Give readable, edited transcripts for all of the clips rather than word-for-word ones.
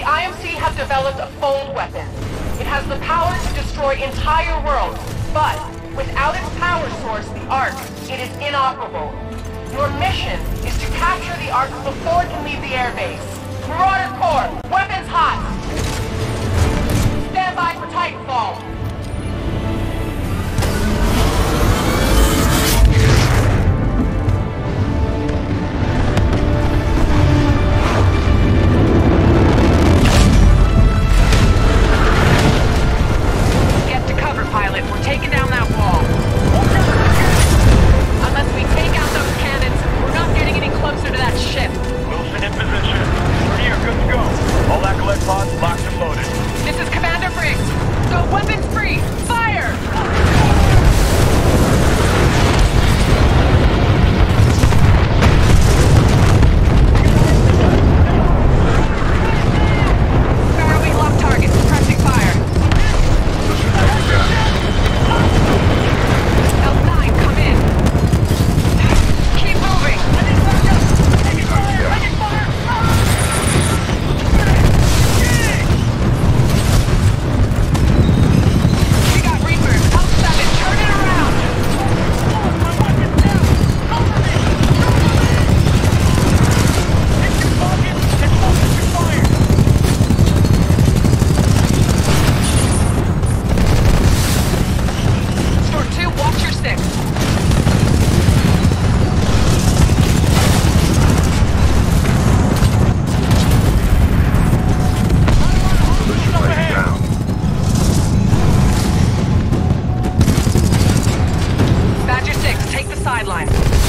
IMC have developed a fold weapon. It has the power to destroy entire worlds, but without its power source, the Ark, it is inoperable. Your mission is to capture the Ark before it can leave the airbase. Marauder Corps, weapons hot! Stand by for Titanfall. Pilot, we're taking down that wall. Unless we take out those cannons, we're not getting any closer to that ship. Wilson in position. We're here, good to go. All acolyte pods locked and loaded. This is Commander Briggs. Go weapons free! Fire! Barrowing lock targets, pressing fire. L9, come in. Keep moving. We got reapers. L7, turn it around. Store 2, watch your 6. Badger 6, take the sideline.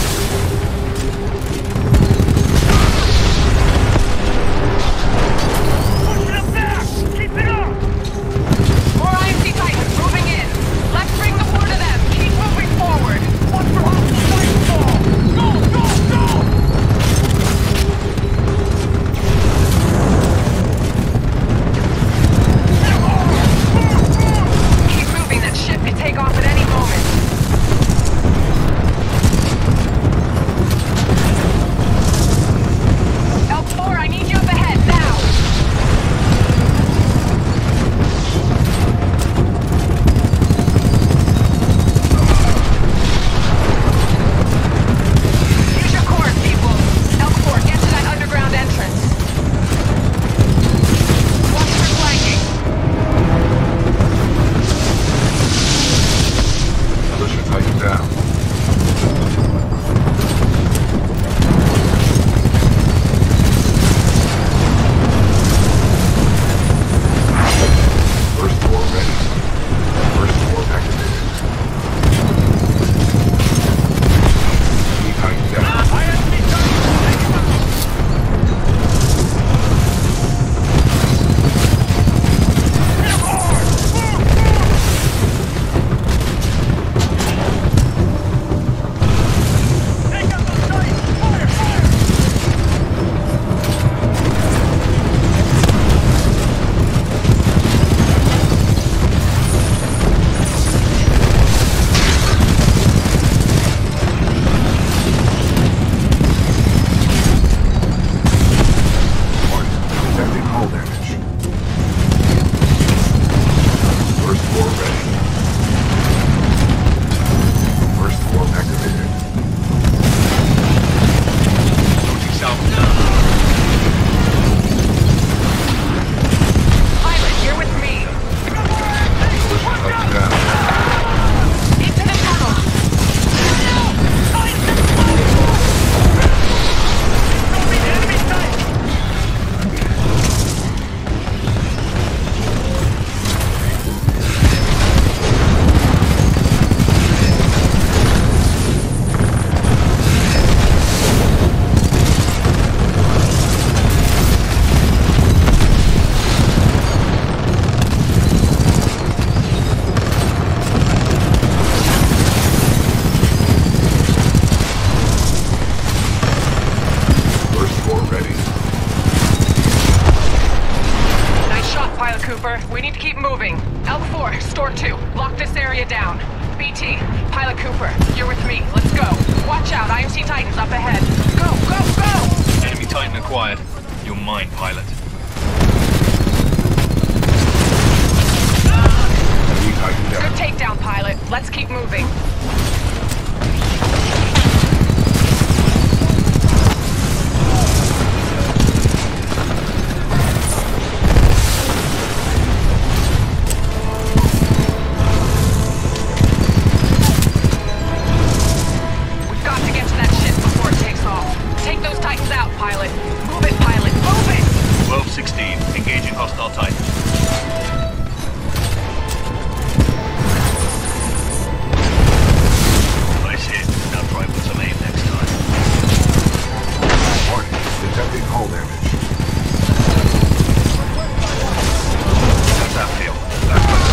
Keep it up! More IMC Titans moving in. Let's bring the war to them. Keep moving forward. One for hostile Titanfall! Go, go, go! Keep moving. That ship could take off at any moment. L4, I need you up ahead now. Use your cores, people. L4, get to that underground entrance. Watch for flanking. Militia Titan down. First floor ready. First floor activated. Titan down. IMC Titan, take him out! Hit him hard! Take out those Titans! Fire, fire! Detecting hull damage. First floor ready. First floor activated. Pilot, you're with me. Militia Titan down. Into the tunnel. Enemy Titan! First floor ready. Nice shot, Pilot Cooper. We need to keep moving. L4, Store 2, lock this area down. BT, Pilot Cooper, you're with me. Let's go. Watch out, IMC Titans up ahead. Go, go, go! Enemy Titan acquired. You're mine, pilot. down, pilot. Let's keep moving. We've got to get to that ship before it takes off. Take those Titans out, pilot. Move it, pilot. Move it! 12-16, engaging hostile Titan. Nice hit. Now try with some aim next time. Warning, detecting hull damage. How's that feel? Back up.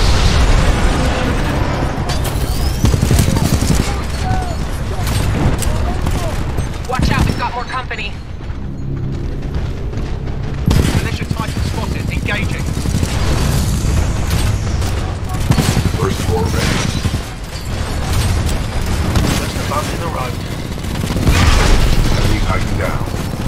Watch out, we've got more company. Militia Titan spotted. Engaging. First floor ready. Just a bump in the road. Enemy Titan down.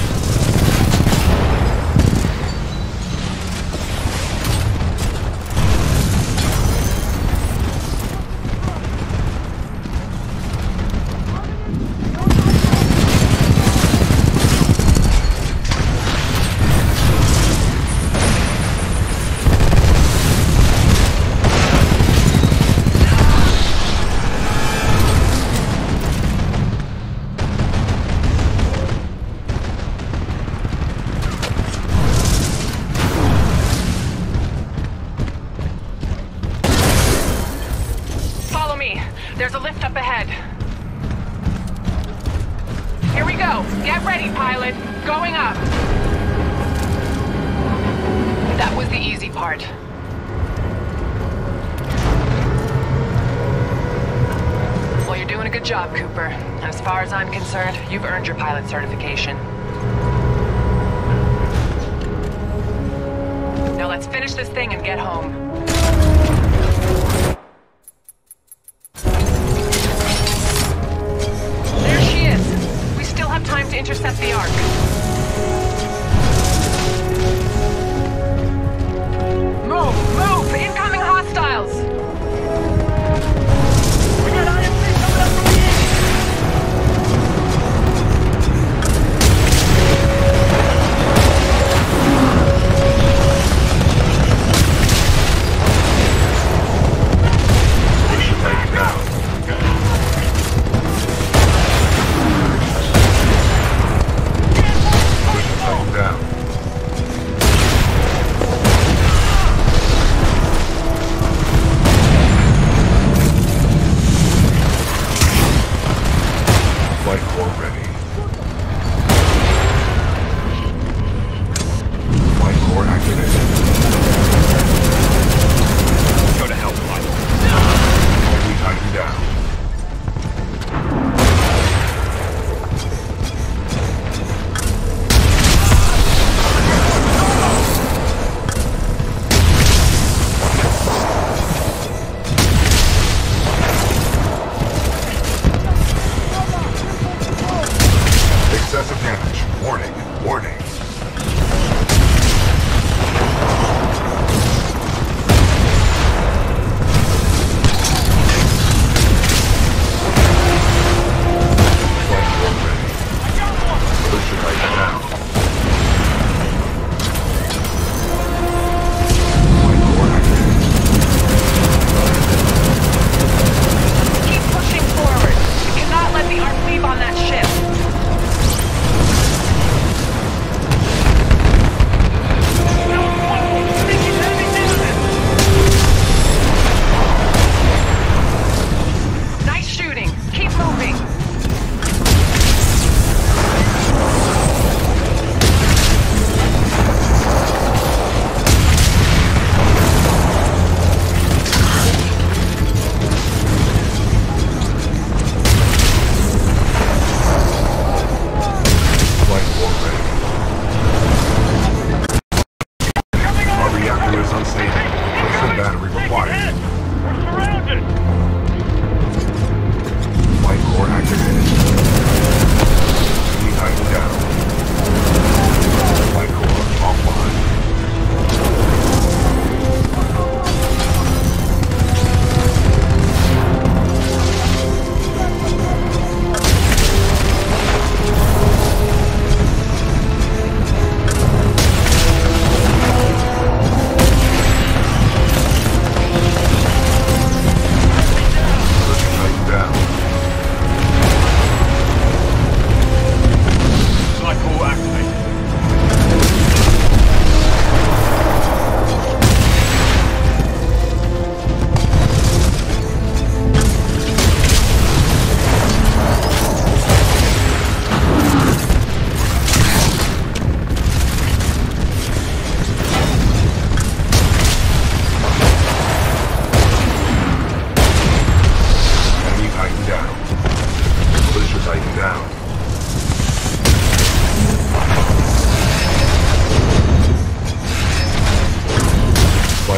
Follow me. There's a lift up ahead. Here we go. Get ready, pilot. Going up. That was the easy part. Well, you're doing a good job, Cooper. As far as I'm concerned, you've earned your pilot certification. Now let's finish this thing and get home. There she is. We still have time to intercept the Ark. Move! Move! Incoming hostiles! We got IMC coming up from the east!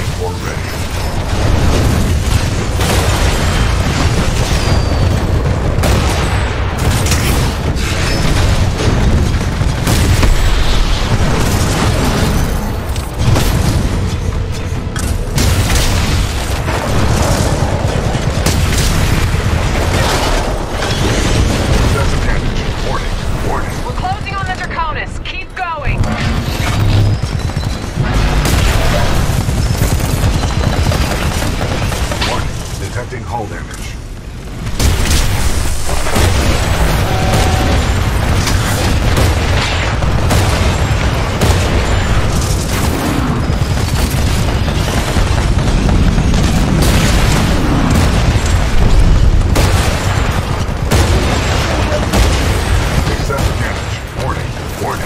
Flight core ready. Hull damage. Excessive damage. Warning. Warning.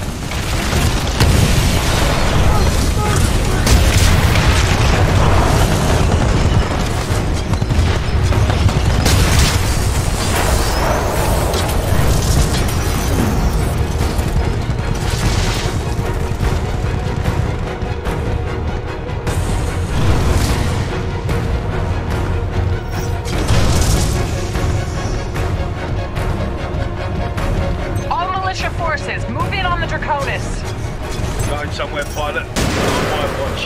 Forces, move in on the Draconis. Going somewhere, pilot. On my watch.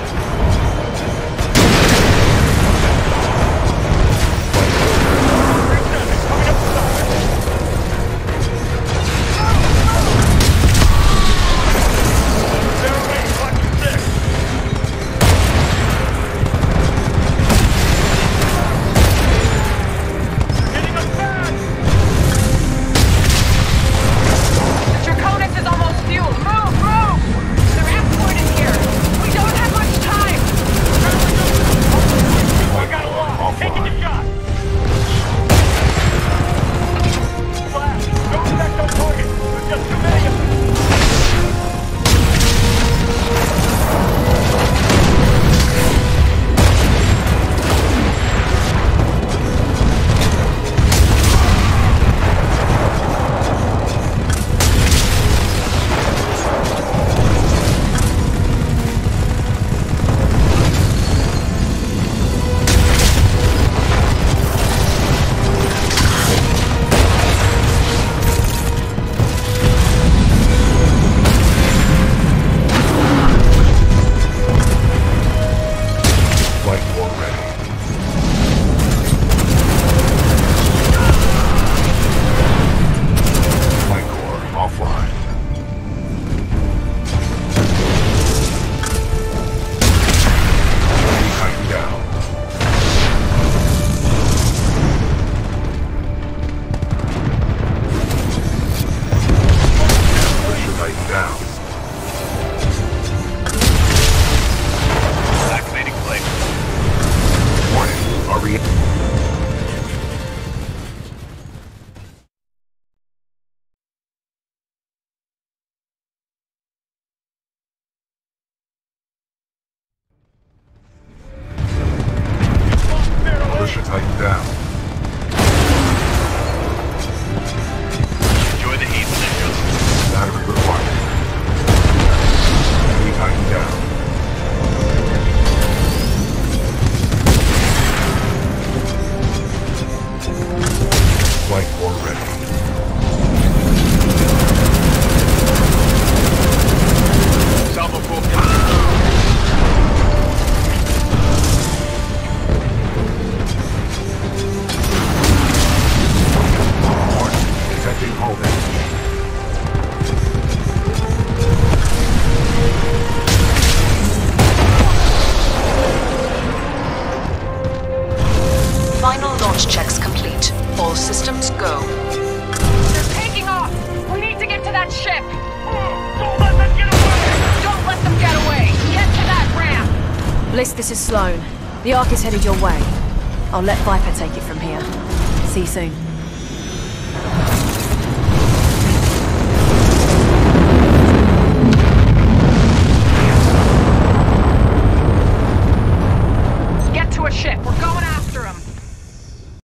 Militia Titan down. Enjoy the heat, Militia. Battery required. Enemy Titan down. Flight core ready. Salvo core. Detecting hull damage. Final launch checks complete. All systems go. They're taking off! We need to get to that ship! Don't let them get away! Don't let them get away! Get to that ramp! Bliss, this is Sloan. The Ark is headed your way. I'll let Viper take it from here. See you soon.